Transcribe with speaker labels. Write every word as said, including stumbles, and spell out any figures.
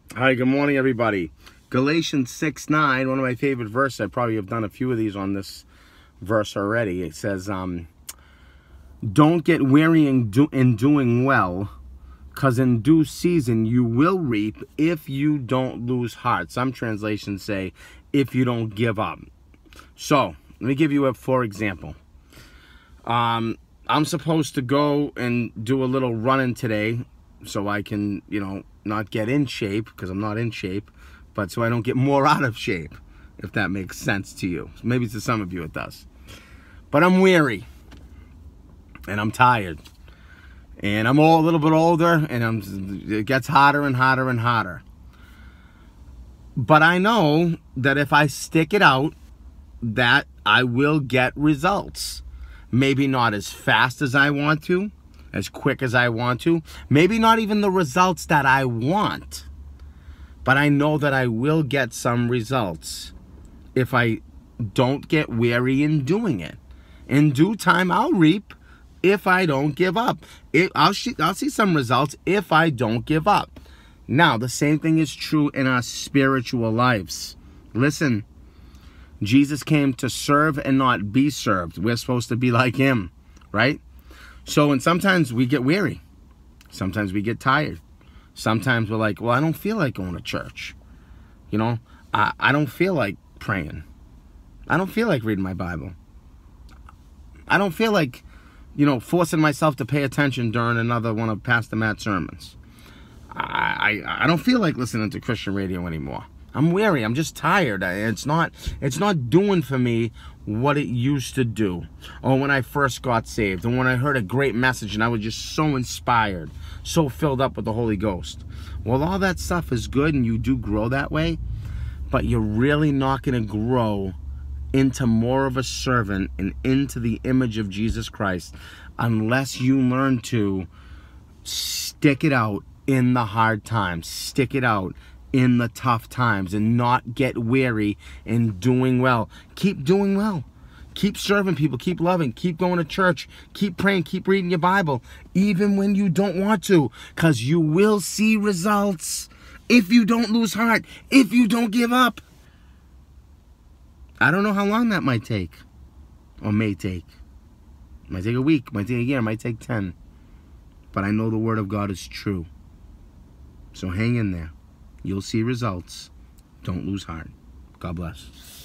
Speaker 1: Hi, good morning, everybody. Galatians six nine, one of my favorite verses. I probably have done a few of these on this verse already. It says, um, don't get weary in, do in doing well, because in due season you will reap if you don't lose heart. Some translations say, if you don't give up. So, let me give you a for example. Um, I'm supposed to go and do a little running today so I can, you know, not get in shape, because I'm not in shape, but so I don't get more out of shape, if that makes sense to you. Maybe to some of you it does. But I'm weary, and I'm tired, and I'm all a little bit older, and I'm, it gets hotter and hotter and hotter. But I know that if I stick it out, that I will get results. Maybe not as fast as I want to, as quick as I want to, maybe not even the results that I want, but I know that I will get some results if I don't get weary in doing it. In due time, I'll reap if I don't give up. It, I'll, I'll see some results if I don't give up. Now, the same thing is true in our spiritual lives. Listen, Jesus came to serve and not be served. We're supposed to be like him, right? So, and sometimes we get weary. Sometimes we get tired. Sometimes we're like, well, I don't feel like going to church. You know, I, I don't feel like praying. I don't feel like reading my Bible. I don't feel like, you know, forcing myself to pay attention during another one of Pastor Matt's sermons. I, I, I don't feel like listening to Christian radio anymore. I'm weary. I'm just tired. It's not, it's not doing for me what it used to do. Or when I first got saved, and when I heard a great message and I was just so inspired, so filled up with the Holy Ghost. Well, all that stuff is good and you do grow that way, but you're really not going to grow into more of a servant and into the image of Jesus Christ unless you learn to stick it out in the hard times. Stick it out in the tough times and not get weary in doing well. Keep doing well. Keep serving people. Keep loving. Keep going to church. Keep praying. Keep reading your Bible, even when you don't want to, because you will see results if you don't lose heart, if you don't give up. I don't know how long that might take, or may take. It might take a week, might take a year, might take ten. But I know the Word of God is true. So hang in there. You'll see results. Don't lose heart. God bless.